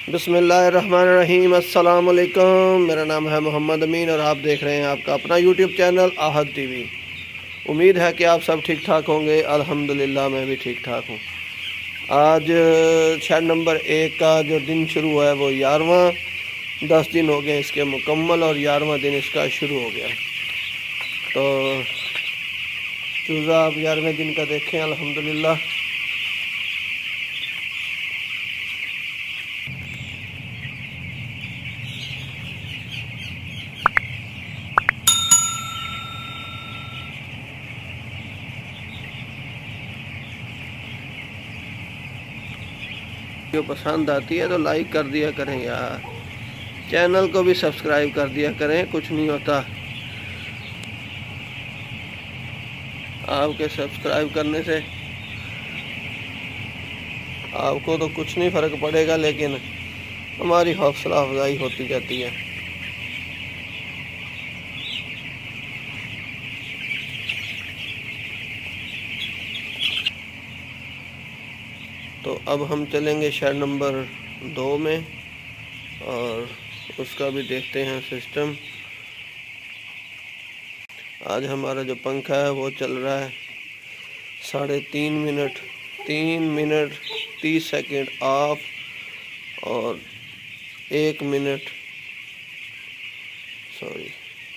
बिस्मिल्लाहिर्रहमानिर्रहीम। अस्सलाम वालेकुम। मेरा नाम है मोहम्मद अमीन और आप देख रहे हैं आपका अपना यूट्यूब चैनल आहद टीवी। उम्मीद है कि आप सब ठीक ठाक होंगे। अल्हम्दुलिल्लाह मैं भी ठीक ठाक हूँ। आज शेड नंबर 1 का जो दिन शुरू हुआ है वो 11वां 10 दिन हो गए इसके मुकम्मल और 11वां दिन इसका शुरू हो गया। तो चूज़ा आप 11वें दिन का देखें अल्हम्दुलिल्लाह। वीडियो पसंद आती है तो लाइक कर दिया करें यार, चैनल को भी सब्सक्राइब कर दिया करें, कुछ नहीं होता। आपके सब्सक्राइब करने से आपको तो कुछ नहीं फ़र्क पड़ेगा, लेकिन हमारी हौसला अफजाई होती जाती है। तो अब हम चलेंगे शेड नंबर 2 में और उसका भी देखते हैं सिस्टम। आज हमारा जो पंखा है वो चल रहा है 3.5 मिनट 3 मिनट 30 सेकंड ऑफ और 1 मिनट सॉरी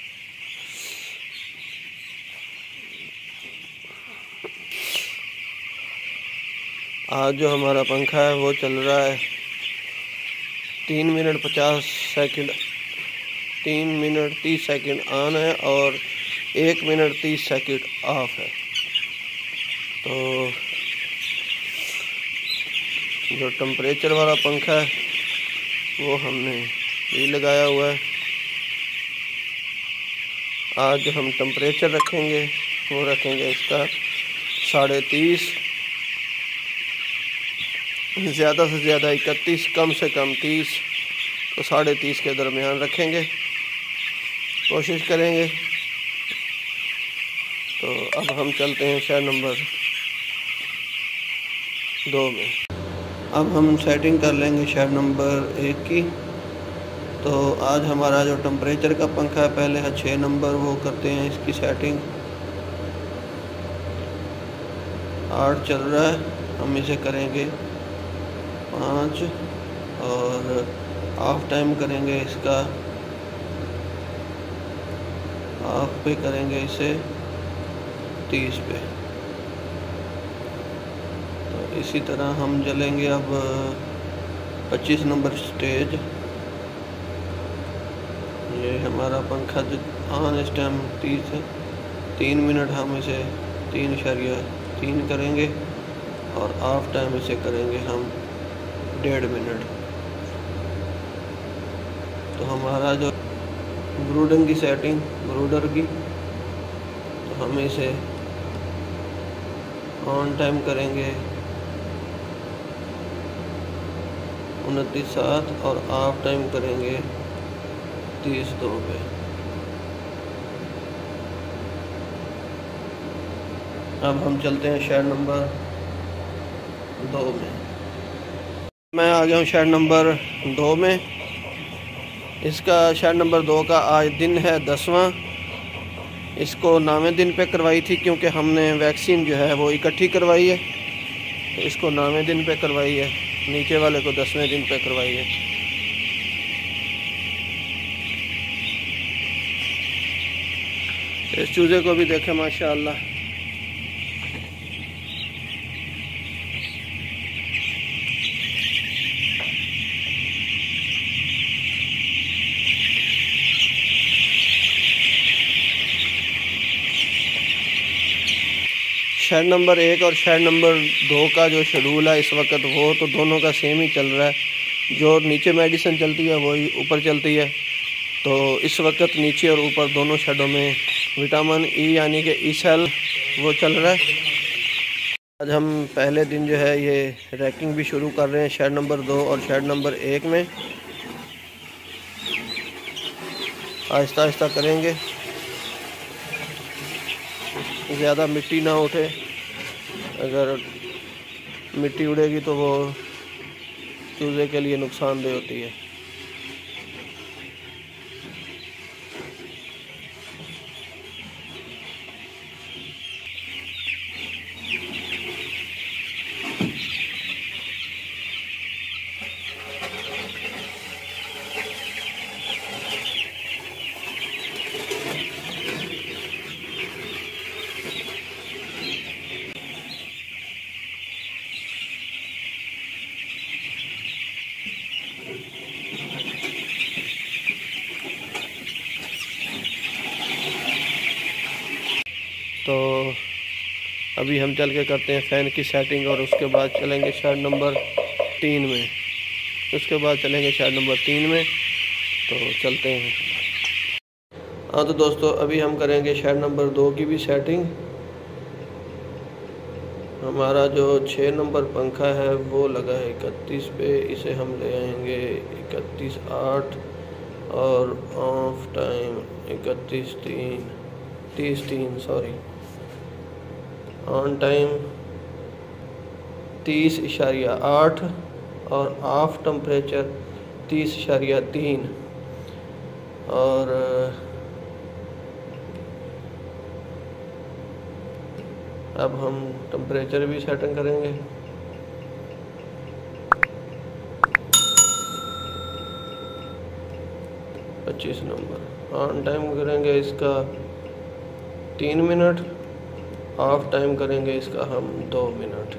आज जो हमारा पंखा है वो चल रहा है 3 minute 50 second 3 minute 30 second on है और 1 मिनट 30 सेकंड ऑफ है। तो जो टेम्परेचर वाला पंखा है वो हमने भी लगाया हुआ है। आज जो हम टेम्परेचर रखेंगे वो रखेंगे इसका 30.5, ज़्यादा से ज़्यादा 31, कम से कम 30, तो 30.5 के दरमियान रखेंगे, कोशिश करेंगे। तो अब हम चलते हैं शेड नंबर 2 में। अब हम सेटिंग कर लेंगे शेड नंबर 1 की। तो आज हमारा जो टेम्परेचर का पंखा है पहले है 6 नंबर, वो करते हैं इसकी सेटिंग। 8 चल रहा है, हम इसे करेंगे 5 और ऑफ टाइम करेंगे इसका, ऑफ पे करेंगे इसे 30 पे। तो इसी तरह हम जलेंगे अब 25 नंबर स्टेज। ये हमारा पंखा जो ऑन इस टाइम 30 है, 3 मिनट हम इसे 3.3 करेंगे और ऑफ टाइम इसे करेंगे हम 1.5 मिनट। तो हमारा जो ब्रूडिंग की सेटिंग ब्रूडर की, तो हम इसे ऑन टाइम करेंगे 29.7 और ऑफ टाइम करेंगे 30.2 पे। अब हम चलते हैं शेड नंबर 2 में। मैं आ गया हूँ शेड नंबर 2 में। इसका शेड नंबर 2 का आज दिन है 10वां। इसको 9वें दिन पे करवाई थी क्योंकि हमने वैक्सीन जो है वो इकट्ठी करवाई है, तो इसको 9वें दिन पे करवाई है, नीचे वाले को 10वें दिन पे करवाई है। इस चूज़े को भी देखें माशाअल्लाह। शेड नंबर 1 और शेड नंबर 2 का जो शेड्यूल है इस वक्त वो तो दोनों का सेम ही चल रहा है। जो नीचे मेडिसिन चलती है वही ऊपर चलती है। तो इस वक्त नीचे और ऊपर दोनों शेडों में विटामिन ई यानी कि ई सेल वो चल रहा है। आज हम पहले दिन जो है ये रैकिंग भी शुरू कर रहे हैं शेड नंबर 2 और शेड नंबर 1 में। आहिस्ता आहिस्ता करेंगे, ज़्यादा मिट्टी ना उठे। अगर मिट्टी उड़ेगी तो वो चूज़े के लिए नुकसानदेह होती है। तो अभी हम चल के करते हैं फ़ैन की सेटिंग और उसके बाद चलेंगे शेड नंबर 3 में। उसके बाद चलेंगे शेड नंबर 3 में, तो चलते हैं। हाँ तो दोस्तों अभी हम करेंगे शेड नंबर 2 की भी सेटिंग। हमारा जो 6 नंबर पंखा है वो लगा है 31 पे, इसे हम ले आएंगे 31/8 और off time 30:3 sorry, on time 30.8 और ऑफ टेम्परेचर 30.3। और अब हम टेम्परेचर भी सेटिंग करेंगे। पच्चीस नंबर ऑन टाइम करेंगे इसका 3 मिनट, ऑफ टाइम करेंगे इसका हम 2 मिनट।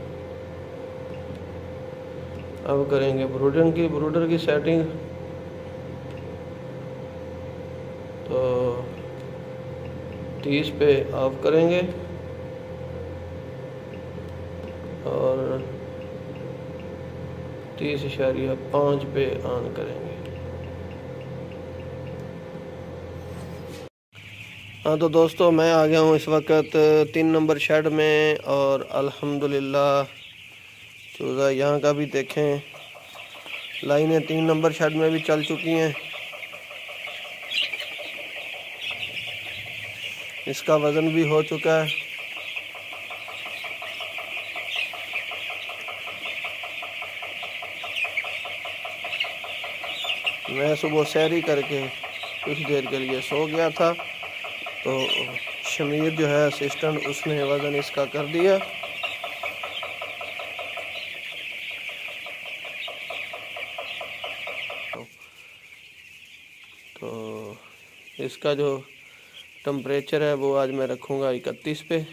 अब करेंगे ब्रूडर की सेटिंग। तो 30 पे ऑफ करेंगे और 30.5 पे ऑन करेंगे। हाँ तो दोस्तों मैं आ गया हूँ इस वक्त 3 नंबर शेड में और अल्हम्दुलिल्लाह चूज़ा यहाँ का भी देखें, लाइनें 3 नंबर शेड में भी चल चुकी हैं। इसका वज़न भी हो चुका है। मैं सुबह सैरी करके कुछ देर के लिए सो गया था, तो शमीर जो है असिस्टेंट, उसने वज़न इसका कर दिया। तो इसका जो टेम्परेचर है वो आज मैं रखूँगा 31 पे,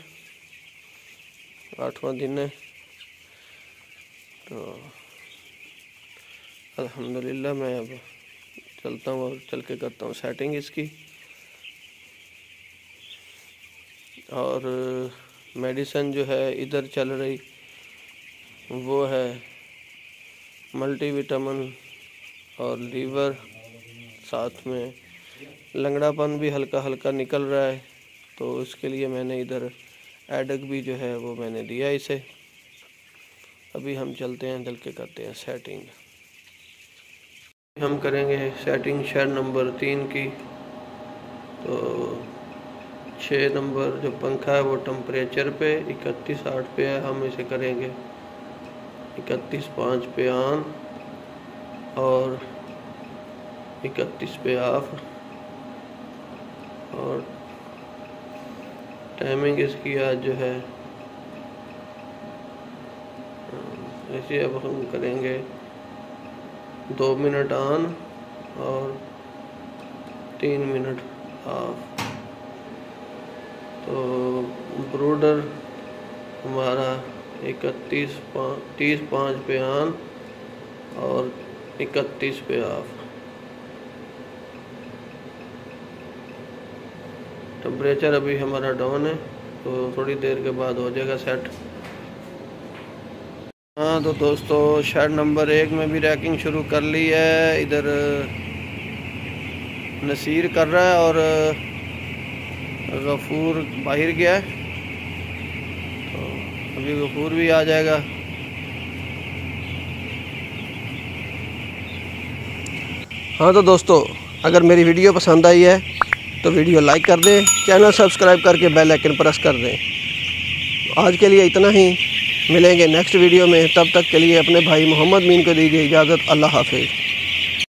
8वां दिन है। तो अल्हम्दुलिल्लाह मैं अब चलता हूँ और चल के करता हूँ सेटिंग इसकी। और मेडिसिन जो है इधर चल रही वो है मल्टीविटामिन और लीवर, साथ में लंगड़ापन भी हल्का हल्का निकल रहा है, तो इसके लिए मैंने इधर एडक भी जो है वो मैंने दिया इसे। अभी हम चलते हैं, चल के करते हैं सेटिंग। हम करेंगे सेटिंग शेड नंबर 3 की। तो 6 नंबर जो पंखा है वो टेम्परेचर पे 31.8 पे है, हम इसे करेंगे 31.5 पे ऑन और 31 पे ऑफ। और टाइमिंग इसकी आज जो है ऐसे अब हम करेंगे 2 मिनट ऑन और 3 मिनट ऑफ। तो ब्रूडर हमारा 30:5 पे ऑन और 31 पे ऑफ। टेम्परेचर अभी हमारा डाउन है, तो थोड़ी देर के बाद हो जाएगा सेट। हाँ तो दोस्तों शेड नंबर 1 में भी रैकिंग शुरू कर ली है। इधर नसीर कर रहा है और गफूर बाहर गया है, तो अभी गफूर भी आ जाएगा। हाँ तो दोस्तों अगर मेरी वीडियो पसंद आई है तो वीडियो लाइक कर दें, चैनल सब्सक्राइब करके बेल आइकन प्रेस कर दें। आज के लिए इतना ही। मिलेंगे नेक्स्ट वीडियो में। तब तक के लिए अपने भाई मोहम्मद मीन को दीजिए इजाज़त। अल्लाह हाफिज़।